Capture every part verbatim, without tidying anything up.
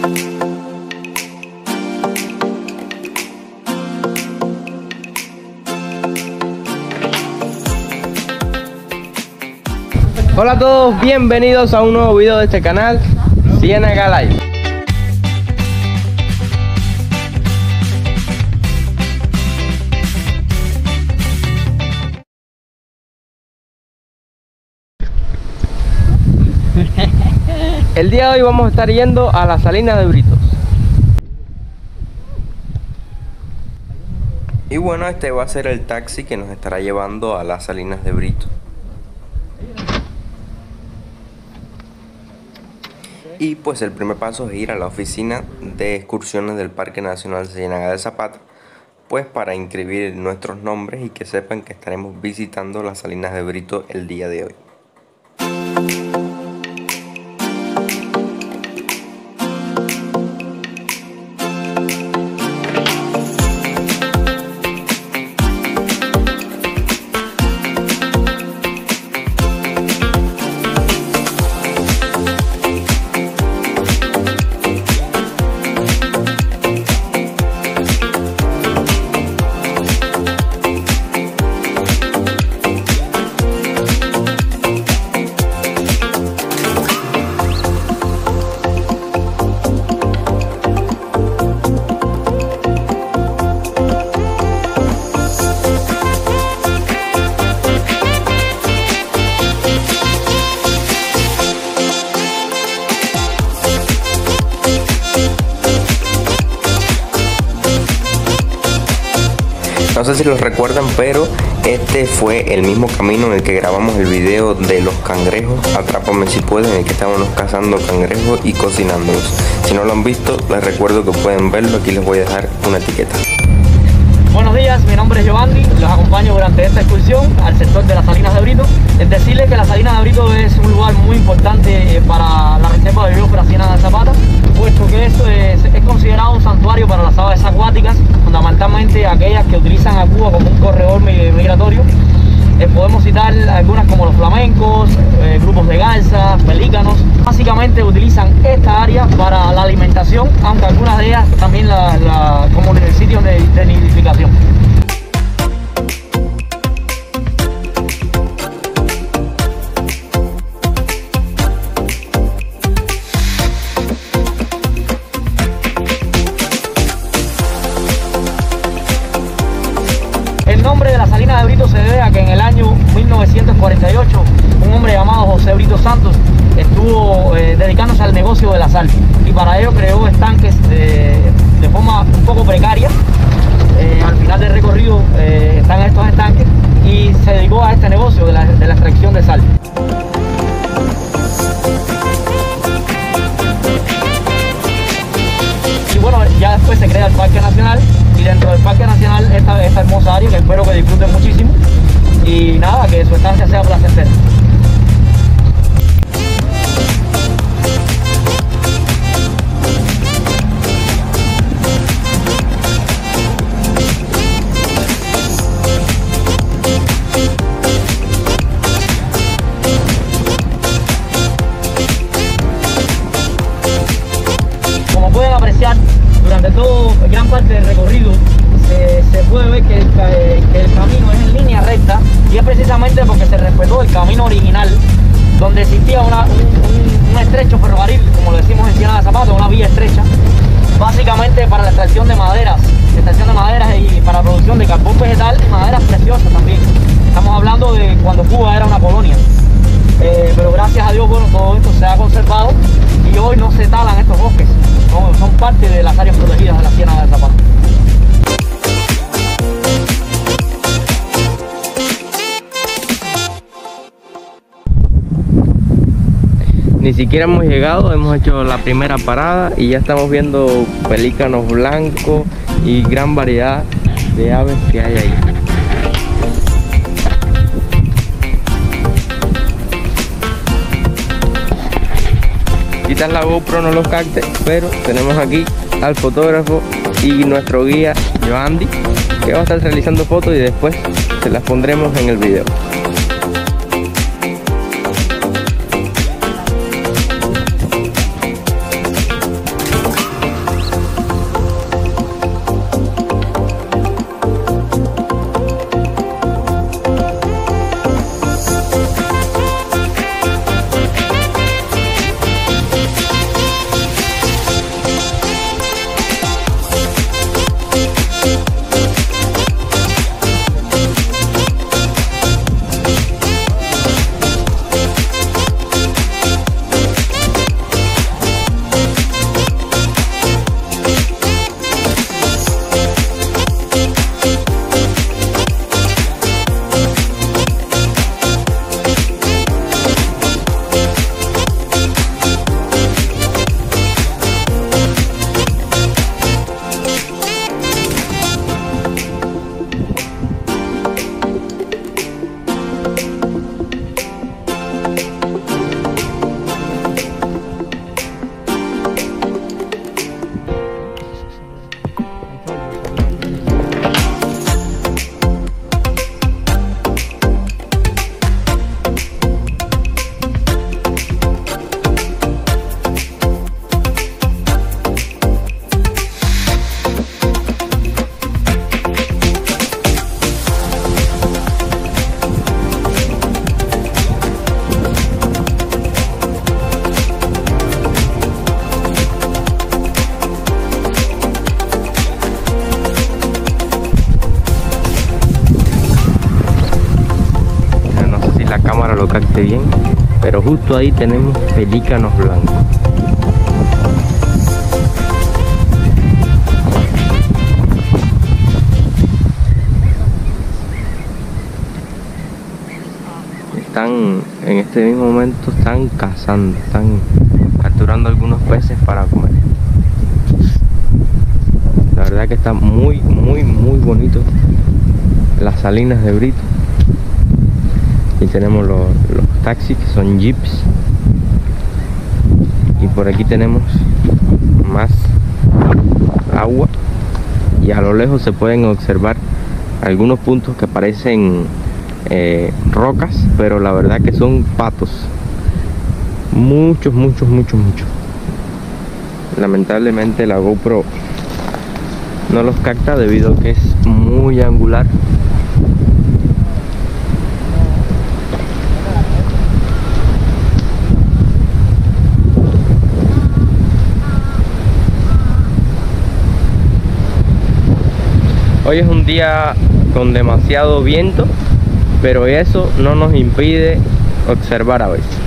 Hola a todos, bienvenidos a un nuevo video de este canal, Ciénaga Live. El día de hoy vamos a estar yendo a las Salinas de Britos. Y bueno, este va a ser el taxi que nos estará llevando a las Salinas de Brito. Y pues el primer paso es ir a la oficina de excursiones del Parque Nacional Ciénaga de Zapata, pues para inscribir nuestros nombres y que sepan que estaremos visitando las Salinas de Brito el día de hoy. No sé si los recuerdan, pero este fue el mismo camino en el que grabamos el video de los cangrejos, Atrápame si puedes, en el que estábamos cazando cangrejos y cocinándolos. Si no lo han visto, les recuerdo que pueden verlo, aquí les voy a dejar una etiqueta. Buenos días, mi nombre es Giovanni, los acompaño durante esta excursión al sector de las Salinas de Brito. Es decirles que las Salinas de Brito es un lugar muy importante para la reserva de biosfera Ciénaga de Zapata, puesto que esto es, es considerado un santuario para las aves acuáticas, fundamentalmente aquellas que utilizan a Cuba como un corredor migratorio. Eh, podemos citar algunas como los flamencos, eh, grupos de garzas, pelícanos. Básicamente utilizan esta área para la alimentación, aunque algunas de ellas también la, la, como sitios de, de nidificación. El nombre de la Salina de Brito se debe a que en el año mil novecientos cuarenta y ocho un hombre llamado José Brito Santos estuvo eh, dedicándose al negocio de la sal y para ello creó estanques de, de forma un poco precaria. Eh, al final del recorrido eh, están estos estanques y se dedicó a este negocio de la, de la extracción de sal. Y bueno, ya después se crea el Parque Nacional y dentro del Parque Nacional esta, esta hermosa área que espero que disfruten muchísimo y nada, que su estancia sea placentera. Como pueden apreciar, durante todo gran parte del recorrido se, se puede ver que el, que el camino es en línea recta y es precisamente porque se respetó el camino original donde existía una, un, un, un estrecho ferrocarril, como lo decimos en Ciénaga de Zapata, una vía estrecha, básicamente para la extracción de maderas, extracción de maderas y para la producción de carbón vegetal y maderas preciosas también. Estamos hablando de cuando Cuba era una colonia, eh, pero gracias a Dios, bueno, todo esto se ha conservado y hoy no se talan estos bosques, son, son parte de las áreas protegidas de la Ciénaga de Zapata. Ni siquiera hemos llegado, hemos hecho la primera parada y ya estamos viendo pelícanos blancos y gran variedad de aves que hay ahí. Quizás la GoPro no los capte, pero tenemos aquí al fotógrafo y nuestro guía Joandy, que va a estar realizando fotos y después se las pondremos en el video. cámara lo capte bien, pero justo ahí tenemos pelícanos blancos. Están, en este mismo momento están cazando, están capturando algunos peces para comer. La verdad que está muy, muy, muy bonito las salinas de Brito. Y tenemos los, los taxis, que son jeeps. Y por aquí tenemos más agua. Y a lo lejos se pueden observar algunos puntos que parecen eh, rocas, pero la verdad que son patos. Muchos, muchos, muchos, muchos. Lamentablemente la GoPro no los capta debido a que es muy angular. Hoy es un día con demasiado viento, pero eso no nos impide observar a veces.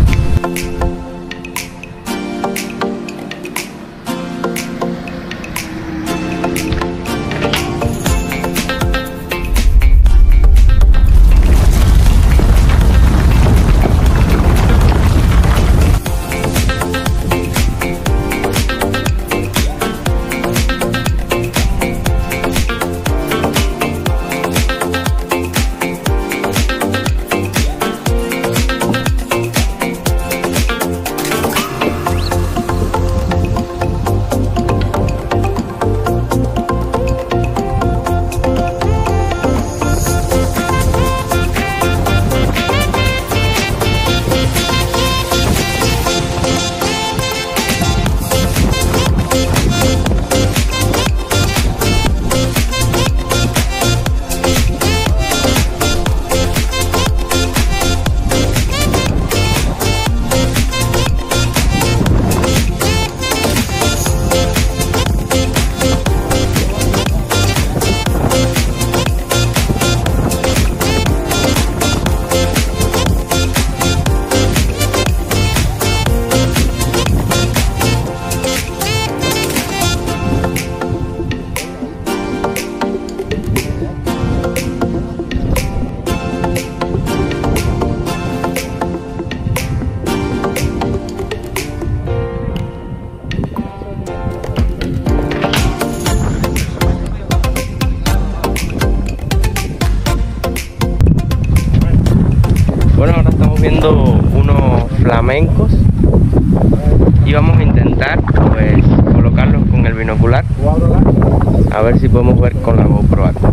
Bueno, ahora estamos viendo unos flamencos y vamos a intentar pues colocarlos con el binocular a ver si podemos ver con la GoPro algo.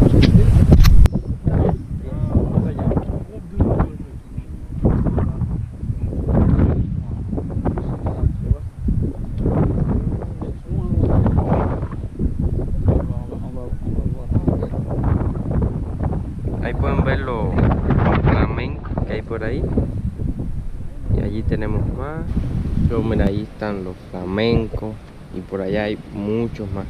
Ahí pueden ver los, los flamencos que hay por ahí. Y allí tenemos más. Yo, mira, ahí están los flamencos. Y por allá hay muchos más.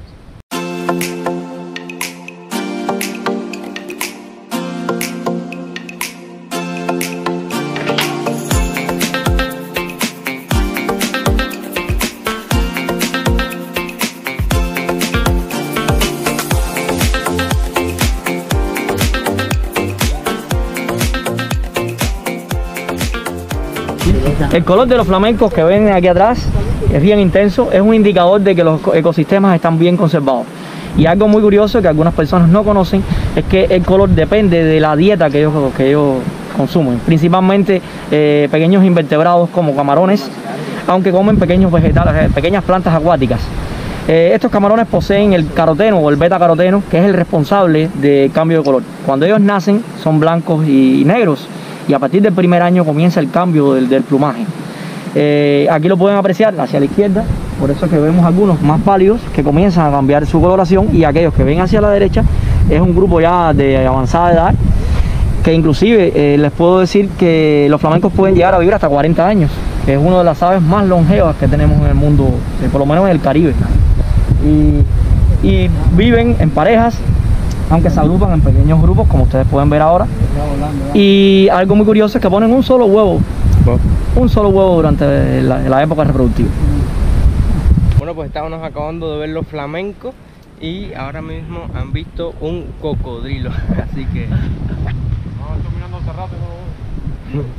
El color de los flamencos que ven aquí atrás es bien intenso, es un indicador de que los ecosistemas están bien conservados. Y algo muy curioso que algunas personas no conocen es que el color depende de la dieta que ellos, que ellos consumen. Principalmente eh, pequeños invertebrados como camarones, aunque comen pequeños vegetales, pequeñas plantas acuáticas. Eh, estos camarones poseen el caroteno o el beta caroteno, que es el responsable del cambio de color. Cuando ellos nacen son blancos y negros, y a partir del primer año comienza el cambio del, del plumaje. Eh, aquí lo pueden apreciar hacia la izquierda, por eso es que vemos algunos más pálidos que comienzan a cambiar su coloración, y aquellos que ven hacia la derecha es un grupo ya de avanzada edad, que inclusive eh, les puedo decir que los flamencos pueden llegar a vivir hasta cuarenta años, que es una de las aves más longevas que tenemos en el mundo, eh, por lo menos en el Caribe. Y, y viven en parejas aunque se agrupan en pequeños grupos, como ustedes pueden ver ahora. Y algo muy curioso es que ponen un solo huevo, un solo huevo durante la, la época reproductiva. Bueno, pues estábamos acabando de ver los flamencos y ahora mismo han visto un cocodrilo, así que... No, estoy mirando hace rato y no...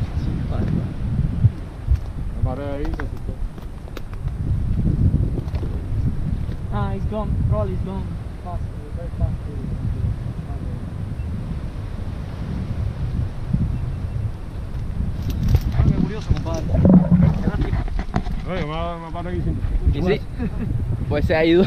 Me paré ahí, se asustó. Ah, it's gone, probably it's gone. Fast, very fast. Ah, qué curioso, compadre. Oye, me, me paré aquí sin... Y sí, pues se ha ido.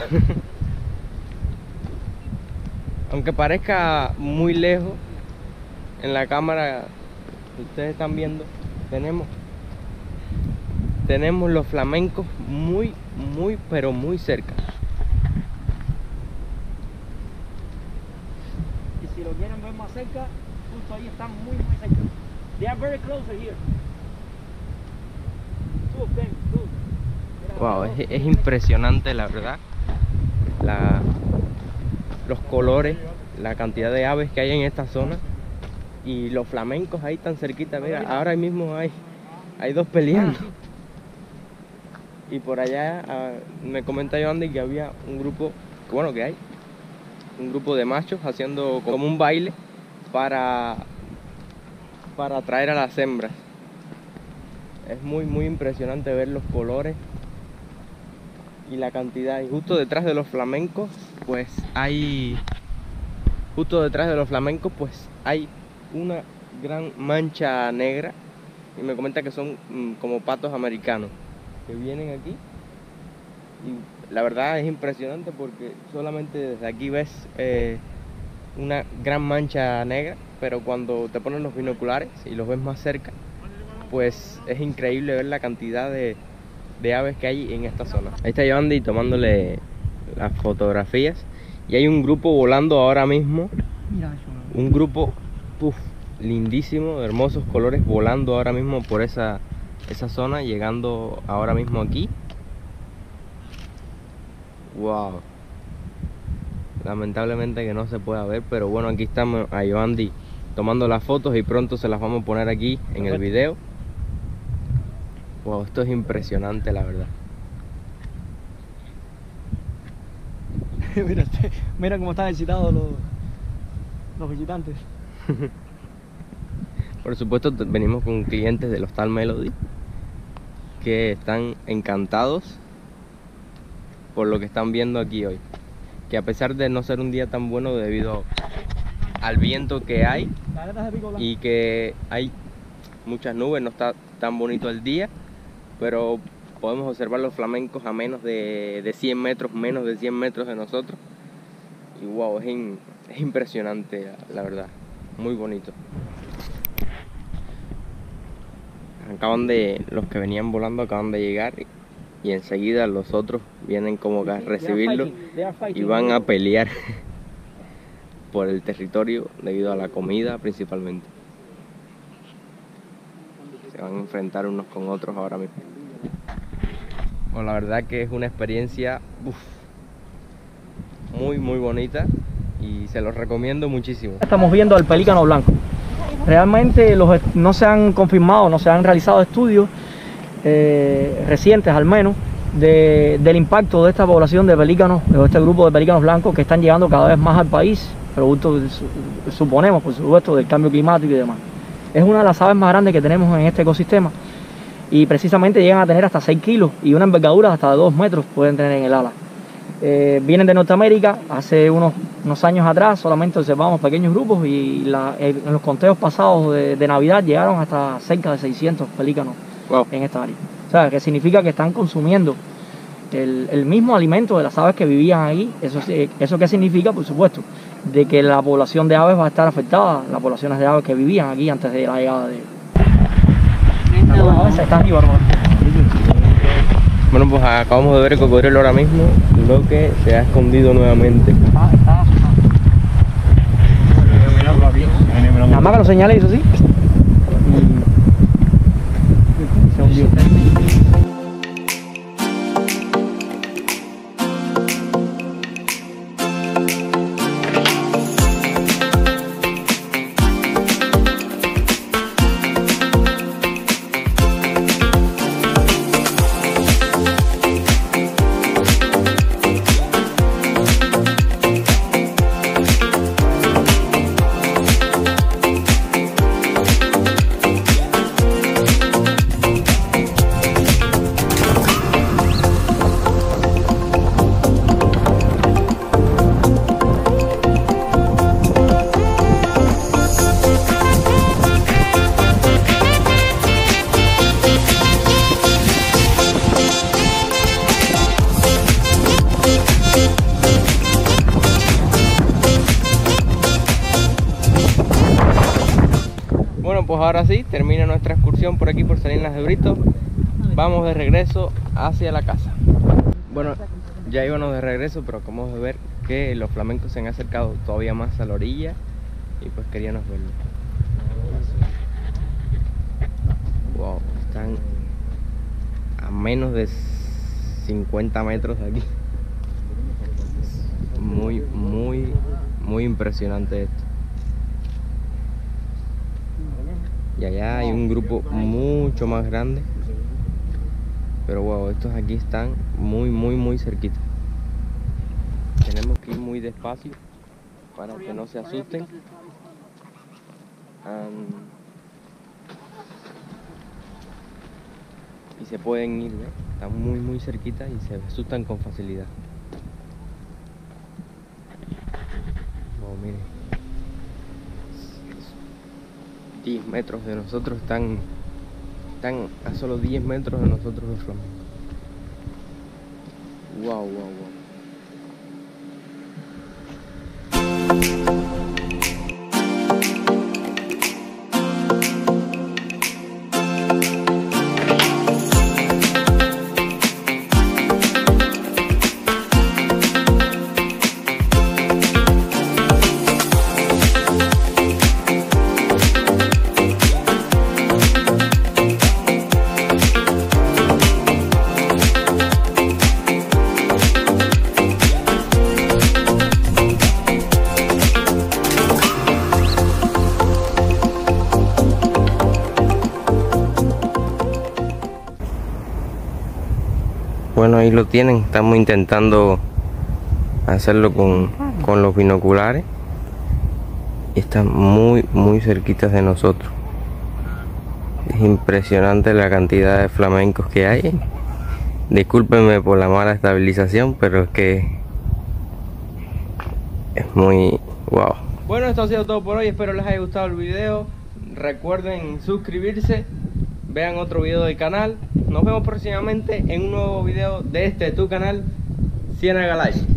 Aunque parezca muy lejos, en la cámara que ustedes están viendo, tenemos tenemos los flamencos muy, muy, pero muy cerca. Y si lo quieren ver más cerca, justo ahí están muy, muy cerca. They are very close here. Two of them, two. Wow, es, es impresionante la verdad. La, los colores, la cantidad de aves que hay en esta zona y los flamencos ahí tan cerquita. Mira, ahora mismo hay, hay dos peleando. Y por allá uh, me comenta Andy que había un grupo, que bueno que hay, un grupo de machos haciendo como un baile para, para atraer a las hembras. Es muy muy impresionante ver los colores y la cantidad. Y justo detrás de los flamencos pues hay justo detrás de los flamencos pues hay una gran mancha negra y me comenta que son mm, como patos americanos que vienen aquí y la verdad es impresionante porque solamente desde aquí ves eh, una gran mancha negra, pero cuando te ponen los binoculares y los ves más cerca pues es increíble ver la cantidad de, de aves que hay en esta zona. Ahí está Andy tomándole las fotografías y hay un grupo volando ahora mismo. Mira eso. Un grupo uf, lindísimo, de hermosos colores volando ahora mismo por esa, esa zona, llegando ahora mismo aquí. Wow. Lamentablemente que no se pueda ver, pero bueno, aquí estamos a Andy tomando las fotos y pronto se las vamos a poner aquí en el video. Wow, esto es impresionante la verdad. mira, mira cómo están excitados los, los visitantes. Por supuesto venimos con clientes del Hostal Melody que están encantados por lo que están viendo aquí hoy, que a pesar de no ser un día tan bueno debido al viento que hay y que hay muchas nubes, no está tan bonito el día, pero podemos observar los flamencos a menos de, de cien metros, menos de cien metros de nosotros y wow, es, in, es impresionante la, la verdad, muy bonito. Acaban de, los que venían volando acaban de llegar y, y enseguida los otros vienen como que a recibirlo y van a pelear por el territorio debido a la comida principalmente. Se van a enfrentar unos con otros ahora mismo. Bueno, la verdad que es una experiencia uf, muy muy bonita y se los recomiendo muchísimo. Estamos viendo al pelícano blanco. Realmente los, no se han confirmado, no se han realizado estudios eh, recientes al menos de, del impacto de esta población de pelícanos, de este grupo de pelícanos blancos que están llegando cada vez más al país, producto, suponemos, por supuesto, del cambio climático y demás. Es una de las aves más grandes que tenemos en este ecosistema y precisamente llegan a tener hasta seis kilos y una envergadura hasta de dos metros pueden tener en el ala. Eh, vienen de Norteamérica. Hace unos, unos años atrás solamente observamos pequeños grupos y la, en los conteos pasados de, de Navidad llegaron hasta cerca de seiscientos pelícanos wow. en esta área. O sea, que significa que están consumiendo el, el mismo alimento de las aves que vivían ahí. Eso, eso qué significa, por supuesto, de que la población de aves va a estar afectada, las poblaciones de aves que vivían aquí antes de la llegada de... Las aves están aquí, bárbaro. Bueno, pues acabamos de ver el cocodrilo ahora mismo, lo que se ha escondido nuevamente. Ah, está asustado. Nada más que lo señale, eso sí. Y se hundió. pues ahora sí, termina nuestra excursión por aquí por Salinas de Brito. Vamos de regreso hacia la casa. Bueno, ya íbamos de regreso, pero acabamos de ver que los flamencos se han acercado todavía más a la orilla y pues queríamos verlo. Wow, están a menos de cincuenta metros de aquí. Es muy, muy, muy impresionante esto. Y allá hay un grupo mucho más grande. Pero wow, estos aquí están muy, muy, muy cerquita. Tenemos que ir muy despacio para que no se asusten. Um, y se pueden ir, ¿eh? Están muy, muy cerquita y se asustan con facilidad. Wow, miren. diez metros de nosotros están, están a solo diez metros de nosotros los flamencos. Wow, wow, wow. Bueno, ahí lo tienen, estamos intentando hacerlo con, con los binoculares y están muy muy cerquitas de nosotros. Es impresionante la cantidad de flamencos que hay. Discúlpenme por la mala estabilización, pero es que es muy wow. Bueno, esto ha sido todo por hoy, espero les haya gustado el video. Recuerden suscribirse, vean otro video del canal. Nos vemos próximamente en un nuevo video de este tu canal, Ciénaga Live.